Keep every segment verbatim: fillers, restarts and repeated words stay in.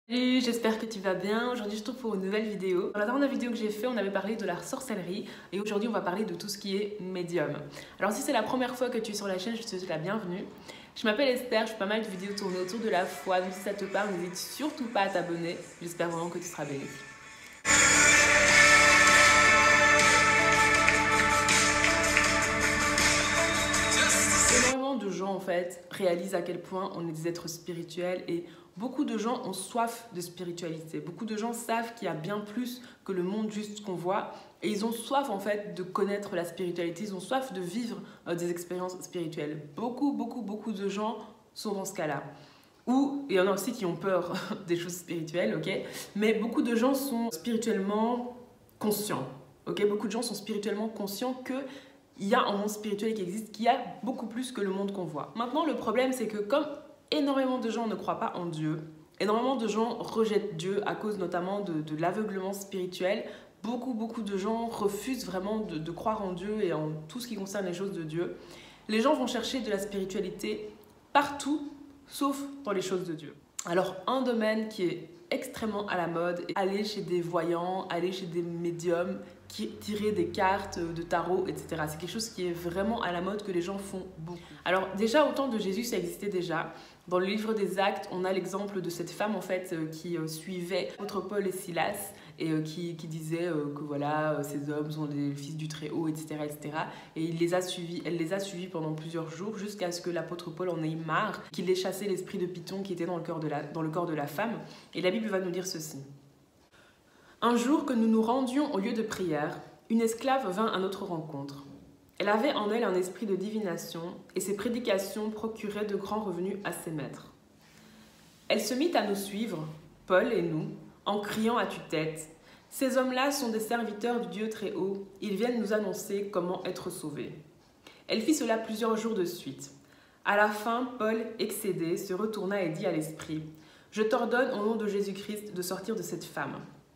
Salut, j'espère que tu vas bien. Aujourd'hui, je te trouve pour une nouvelle vidéo. Dans la dernière vidéo que j'ai fait, on avait parlé de la sorcellerie et aujourd'hui, on va parler de tout ce qui est médium. Alors, si c'est la première fois que tu es sur la chaîne, je te souhaite la bienvenue. Je m'appelle Esther, je fais pas mal de vidéos tournées autour de la foi, donc si ça te parle, n'hésite surtout pas à t'abonner. J'espère vraiment que tu seras bénéfique. Énormément de gens en fait réalisent à quel point on est des êtres spirituels et beaucoup de gens ont soif de spiritualité. Beaucoup de gens savent qu'il y a bien plus que le monde juste qu'on voit et ils ont soif en fait de connaître la spiritualité, ils ont soif de vivre euh, des expériences spirituelles. Beaucoup, beaucoup, beaucoup de gens sont dans ce cas-là. Ou il y en a aussi qui ont peur des choses spirituelles, ok? Mais beaucoup de gens sont spirituellement conscients, ok? Beaucoup de gens sont spirituellement conscients que il y a un monde spirituel qui existe, qui a beaucoup plus que le monde qu'on voit. Maintenant, le problème, c'est que comme énormément de gens ne croient pas en Dieu, énormément de gens rejettent Dieu à cause notamment de, de l'aveuglement spirituel, beaucoup, beaucoup de gens refusent vraiment de, de croire en Dieu et en tout ce qui concerne les choses de Dieu. Les gens vont chercher de la spiritualité partout, sauf dans les choses de Dieu. Alors, un domaine qui est extrêmement à la mode, aller chez des voyants, aller chez des médiums, qui tirer des cartes de tarot, et cetera. C'est quelque chose qui est vraiment à la mode, que les gens font beaucoup. Alors déjà, au temps de Jésus, ça existait déjà. Dans le livre des Actes, on a l'exemple de cette femme en fait qui suivait l'apôtre Paul et Silas et qui, qui disait que voilà, ces hommes sont des fils du Très-Haut, et cetera, et cetera. Et il les a suivis, elle les a suivis pendant plusieurs jours jusqu'à ce que l'apôtre Paul en ait marre, qu'il ait chassé l'esprit de Python qui était dans le corps de la, dans le corps de la femme. Et la Bible va nous dire ceci. Un jour que nous nous rendions au lieu de prière, une esclave vint à notre rencontre. Elle avait en elle un esprit de divination et ses prédications procuraient de grands revenus à ses maîtres. Elle se mit à nous suivre, Paul et nous, en criant à tue-tête « Ces hommes-là sont des serviteurs du Dieu Très-Haut, ils viennent nous annoncer comment être sauvés. » Elle fit cela plusieurs jours de suite. À la fin, Paul, excédé, se retourna et dit à l'esprit « Je t'ordonne au nom de Jésus-Christ de sortir de cette femme. »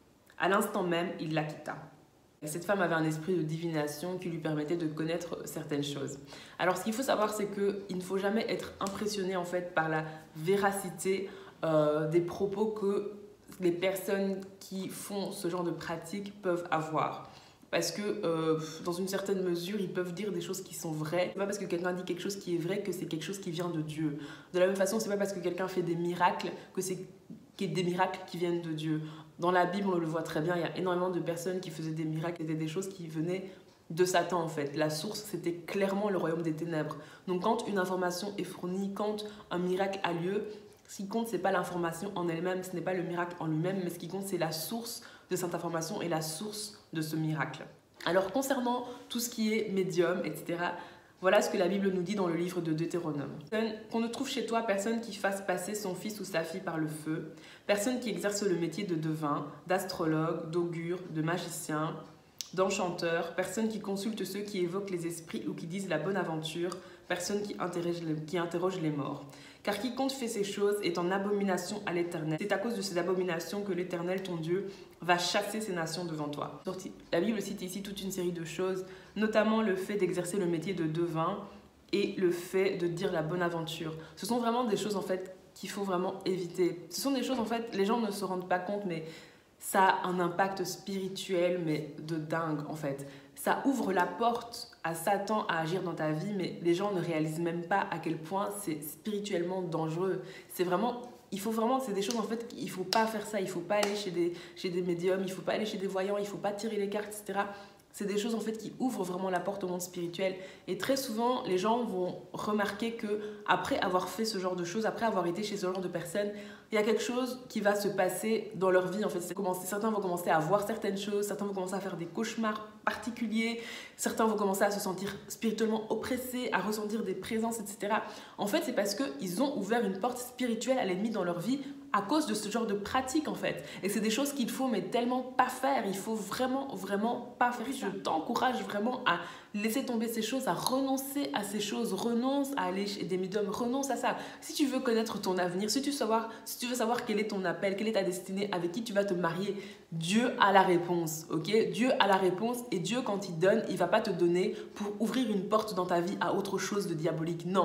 À l'instant même, il la quitta. Cette femme avait un esprit de divination qui lui permettait de connaître certaines choses. Alors, ce qu'il faut savoir, c'est qu'il ne faut jamais être impressionné en fait par la véracité euh, des propos que les personnes qui font ce genre de pratique peuvent avoir. Parce que, euh, dans une certaine mesure, ils peuvent dire des choses qui sont vraies. C'est pas parce que quelqu'un dit quelque chose qui est vrai que c'est quelque chose qui vient de Dieu. De la même façon, c'est pas parce que quelqu'un fait des miracles que c'est des miracles qui viennent de Dieu. Dans la Bible, on le voit très bien, il y a énormément de personnes qui faisaient des miracles, c'était des choses qui venaient de Satan en fait. La source, c'était clairement le royaume des ténèbres. Donc quand une information est fournie, quand un miracle a lieu, ce qui compte, ce n'est pas l'information en elle-même, ce n'est pas le miracle en lui-même, mais ce qui compte, c'est la source de cette information et la source de ce miracle. Alors concernant tout ce qui est médium, et cetera, voilà ce que la Bible nous dit dans le livre de Deutéronome. Qu'on ne trouve chez toi personne qui fasse passer son fils ou sa fille par le feu, personne qui exerce le métier de devin, d'astrologue, d'augure, de magicien, d'enchanteur, personne qui consulte ceux qui évoquent les esprits ou qui disent la bonne aventure, personne qui interroge les, qui interroge les morts. Car quiconque fait ces choses est en abomination à l'Éternel. C'est à cause de ces abominations que l'Éternel, ton Dieu, va chasser ces nations devant toi. La Bible cite ici toute une série de choses, notamment le fait d'exercer le métier de devin et le fait de dire la bonne aventure. Ce sont vraiment des choses en fait qu'il faut vraiment éviter. Ce sont des choses en fait, les gens ne se rendent pas compte, mais ça a un impact spirituel, mais de dingue en fait. Ça ouvre la porte à Satan à agir dans ta vie, mais les gens ne réalisent même pas à quel point c'est spirituellement dangereux. C'est vraiment, il faut vraiment, c'est des choses en fait, il ne faut pas faire ça, il ne faut pas aller chez des, chez des médiums, il ne faut pas aller chez des voyants, il ne faut pas tirer les cartes, et cetera. C'est des choses en fait qui ouvrent vraiment la porte au monde spirituel. Et très souvent, les gens vont remarquer que après avoir fait ce genre de choses, après avoir été chez ce genre de personnes, il y a quelque chose qui va se passer dans leur vie. En fait, certains vont commencer à voir certaines choses, certains vont commencer à faire des cauchemars particuliers, certains vont commencer à se sentir spirituellement oppressés, à ressentir des présences, et cetera. En fait, c'est parce qu'ils ont ouvert une porte spirituelle à l'ennemi dans leur vie à cause de ce genre de pratique en fait. Et c'est des choses qu'il faut mais tellement pas faire. Il faut vraiment, vraiment pas faire. Je t'encourage vraiment à laisser tomber ces choses, à renoncer à ces choses. Renonce à aller chez des médiums, renonce à ça. Si tu veux connaître ton avenir, si tu veux savoir, si tu veux savoir quel est ton appel, quelle est ta destinée, avec qui tu vas te marier, Dieu a la réponse, ok? Dieu a la réponse et Dieu, quand il donne, il va pas te donner pour ouvrir une porte dans ta vie à autre chose de diabolique. Non.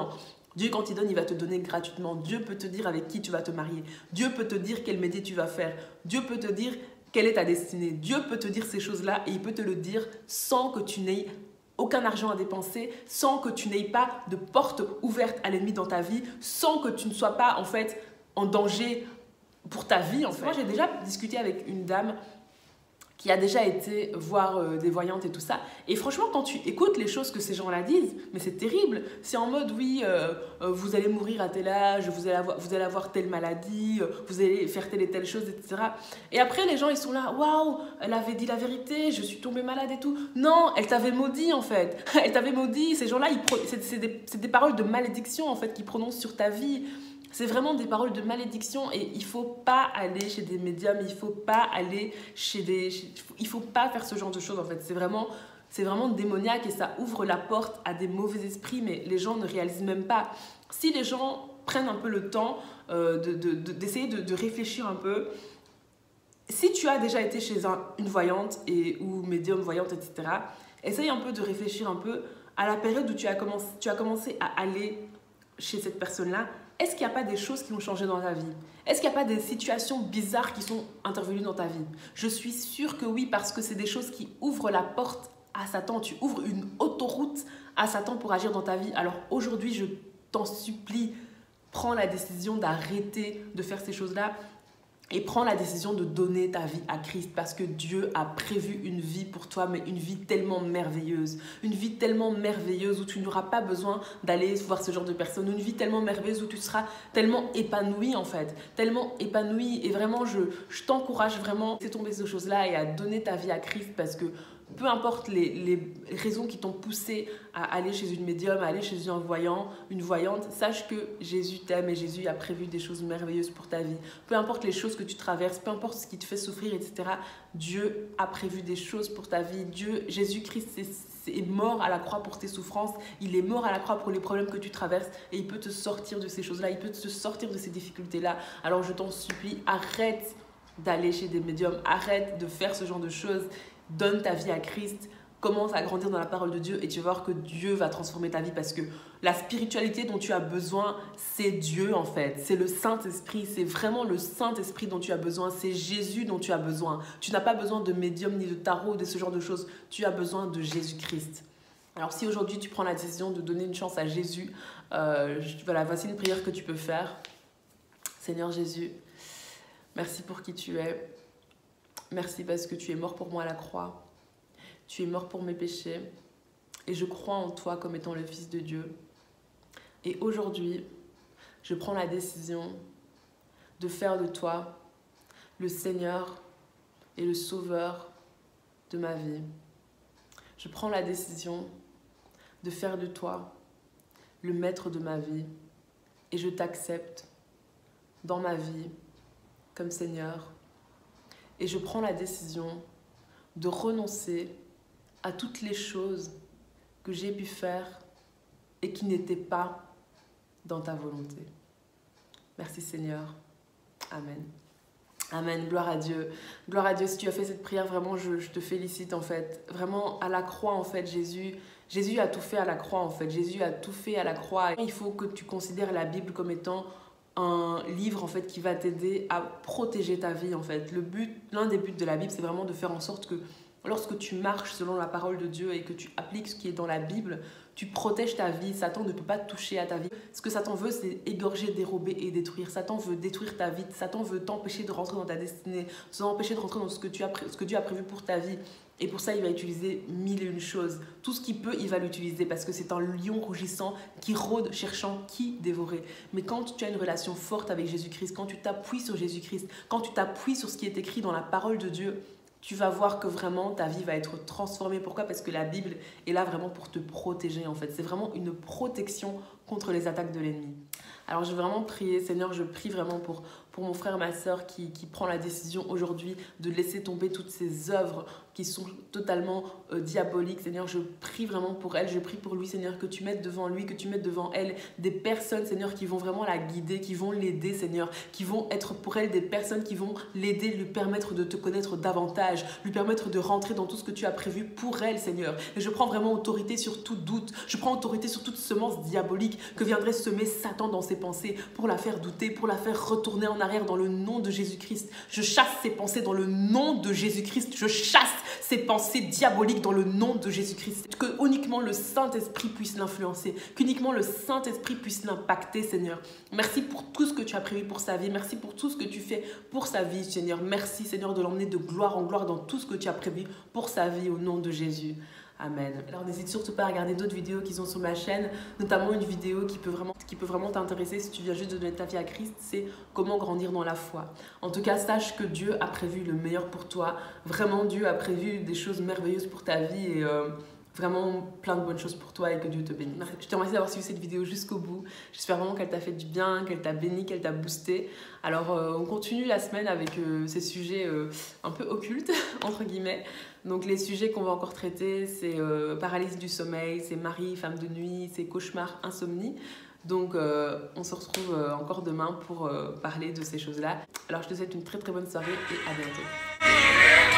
Dieu, quand il donne, il va te donner gratuitement. Dieu peut te dire avec qui tu vas te marier. Dieu peut te dire quel métier tu vas faire. Dieu peut te dire quelle est ta destinée. Dieu peut te dire ces choses-là et il peut te le dire sans que tu n'aies aucun argent à dépenser, sans que tu n'aies pas de porte ouverte à l'ennemi dans ta vie, sans que tu ne sois pas en fait en danger pour ta vie. En fait. Moi, j'ai déjà discuté avec une dame qui a déjà été voir euh, des voyantes et tout ça. Et franchement, quand tu écoutes les choses que ces gens-là disent, mais c'est terrible. C'est en mode, oui, euh, euh, vous allez mourir à tel âge, vous allez, avoir, vous allez avoir telle maladie, euh, vous allez faire telle et telle chose, et cetera. Et après, les gens, ils sont là, waouh, elle avait dit la vérité, je suis tombée malade et tout. Non, elle t'avait maudit, en fait. Elle t'avait maudit. Ces gens-là, c'est c'est des, c'est des paroles de malédiction, en fait, qu'ils prononcent sur ta vie. C'est vraiment des paroles de malédiction et il ne faut pas aller chez des médiums, il ne faut pas aller chez des... Chez, il ne faut pas faire ce genre de choses en fait. C'est vraiment, c'est vraiment démoniaque et ça ouvre la porte à des mauvais esprits, mais les gens ne réalisent même pas. Si les gens prennent un peu le temps euh, de, de, de, d'essayer de, de réfléchir un peu, si tu as déjà été chez un, une voyante et, ou médium, voyante, et cetera, essaye un peu de réfléchir un peu à la période où tu as commencé, tu as commencé à aller chez cette personne-là. Est-ce qu'il n'y a pas des choses qui ont changé dans ta vie? Est-ce qu'il n'y a pas des situations bizarres qui sont intervenues dans ta vie? Je suis sûre que oui, parce que c'est des choses qui ouvrent la porte à Satan. Tu ouvres une autoroute à Satan pour agir dans ta vie. Alors aujourd'hui, je t'en supplie, prends la décision d'arrêter de faire ces choses-là et prends la décision de donner ta vie à Christ parce que Dieu a prévu une vie pour toi, mais une vie tellement merveilleuse. Une vie tellement merveilleuse où tu n'auras pas besoin d'aller voir ce genre de personnes. Une vie tellement merveilleuse où tu seras tellement épanoui en fait. Tellement épanoui. Et vraiment, je, je t'encourage vraiment à laisser tomber ces choses-là et à donner ta vie à Christ parce que peu importe les, les raisons qui t'ont poussé à aller chez une médium, à aller chez un voyant, une voyante, sache que Jésus t'aime et Jésus a prévu des choses merveilleuses pour ta vie. Peu importe les choses que tu traverses, peu importe ce qui te fait souffrir, et cetera. Dieu a prévu des choses pour ta vie. Dieu, Jésus-Christ est, est mort à la croix pour tes souffrances. Il est mort à la croix pour les problèmes que tu traverses et il peut te sortir de ces choses-là. Il peut te sortir de ces difficultés-là. Alors je t'en supplie, arrête d'aller chez des médiums. Arrête de faire ce genre de choses. Donne ta vie à Christ, commence à grandir dans la parole de Dieu et tu vas voir que Dieu va transformer ta vie parce que la spiritualité dont tu as besoin, c'est Dieu en fait. C'est le Saint-Esprit, c'est vraiment le Saint-Esprit dont tu as besoin, c'est Jésus dont tu as besoin. Tu n'as pas besoin de médium ni de tarot, de ce genre de choses. Tu as besoin de Jésus-Christ. Alors si aujourd'hui tu prends la décision de donner une chance à Jésus, euh, voilà, voici une prière que tu peux faire. Seigneur Jésus, merci pour qui tu es. Merci parce que tu es mort pour moi à la croix. Tu es mort pour mes péchés. Et je crois en toi comme étant le Fils de Dieu. Et aujourd'hui, je prends la décision de faire de toi le Seigneur et le Sauveur de ma vie. Je prends la décision de faire de toi le Maître de ma vie. Et je t'accepte dans ma vie comme Seigneur. Et je prends la décision de renoncer à toutes les choses que j'ai pu faire et qui n'étaient pas dans ta volonté. Merci Seigneur. Amen. Amen. Gloire à Dieu. Gloire à Dieu. Si tu as fait cette prière, vraiment, je, je te félicite en fait. Vraiment, à la croix, en fait, Jésus, Jésus a tout fait à la croix, en fait. Jésus a tout fait à la croix. Il faut que tu considères la Bible comme étant un livre en fait qui va t'aider à protéger ta vie en fait. Le but, l'un des buts de la Bible, c'est vraiment de faire en sorte que lorsque tu marches selon la parole de Dieu et que tu appliques ce qui est dans la Bible, tu protèges ta vie. Satan ne peut pas toucher à ta vie. Ce que Satan veut, c'est égorger, dérober et détruire. Satan veut détruire ta vie. Satan veut t'empêcher de rentrer dans ta destinée, t'empêcher de rentrer dans ce que, tu as, ce que Dieu a prévu pour ta vie. Et pour ça, il va utiliser mille et une choses. Tout ce qu'il peut, il va l'utiliser parce que c'est un lion rougissant qui rôde, cherchant qui dévorer. Mais quand tu as une relation forte avec Jésus-Christ, quand tu t'appuies sur Jésus-Christ, quand tu t'appuies sur ce qui est écrit dans la parole de Dieu, tu vas voir que vraiment ta vie va être transformée. Pourquoi? Parce que la Bible est là vraiment pour te protéger en fait. C'est vraiment une protection contre les attaques de l'ennemi. Alors je vais vraiment prier, Seigneur, je prie vraiment pour, pour pour mon frère, ma soeur qui, qui prend la décision aujourd'hui de laisser tomber toutes ces œuvres qui sont totalement euh, diaboliques. Seigneur, je prie vraiment pour elle, je prie pour lui, Seigneur, que tu mettes devant lui, que tu mettes devant elle des personnes, Seigneur, qui vont vraiment la guider, qui vont l'aider, Seigneur, qui vont être pour elle des personnes qui vont l'aider, lui permettre de te connaître davantage, lui permettre de rentrer dans tout ce que tu as prévu pour elle, Seigneur. Et je prends vraiment autorité sur tout doute, je prends autorité sur toute semence diabolique que viendrait semer Satan dans ses pensées pour la faire douter, pour la faire retourner en arrière dans le nom de Jésus-Christ. Je chasse ses pensées dans le nom de Jésus-Christ. Je chasse ces pensées diaboliques dans le nom de Jésus-Christ. Que uniquement le Saint-Esprit puisse l'influencer, qu'uniquement le Saint-Esprit puisse l'impacter, Seigneur. Merci pour tout ce que tu as prévu pour sa vie. Merci pour tout ce que tu fais pour sa vie, Seigneur. Merci, Seigneur, de l'emmener de gloire en gloire dans tout ce que tu as prévu pour sa vie au nom de Jésus. Amen. Alors n'hésite surtout pas à regarder d'autres vidéos qui sont sur ma chaîne, notamment une vidéo qui peut vraiment, qui peut vraiment t'intéresser si tu viens juste de donner ta vie à Christ, c'est comment grandir dans la foi. En tout cas, sache que Dieu a prévu le meilleur pour toi. Vraiment, Dieu a prévu des choses merveilleuses pour ta vie et euh, vraiment plein de bonnes choses pour toi et que Dieu te bénisse. Je te remercie d'avoir suivi cette vidéo jusqu'au bout. J'espère vraiment qu'elle t'a fait du bien, qu'elle t'a béni, qu'elle t'a boosté. Alors euh, on continue la semaine avec euh, ces sujets euh, un peu occultes, entre guillemets. Donc les sujets qu'on va encore traiter, c'est euh, paralysie du sommeil, c'est mari, femme de nuit, c'est cauchemar, insomnie. Donc euh, on se retrouve euh, encore demain pour euh, parler de ces choses-là. Alors je te souhaite une très très bonne soirée et à bientôt.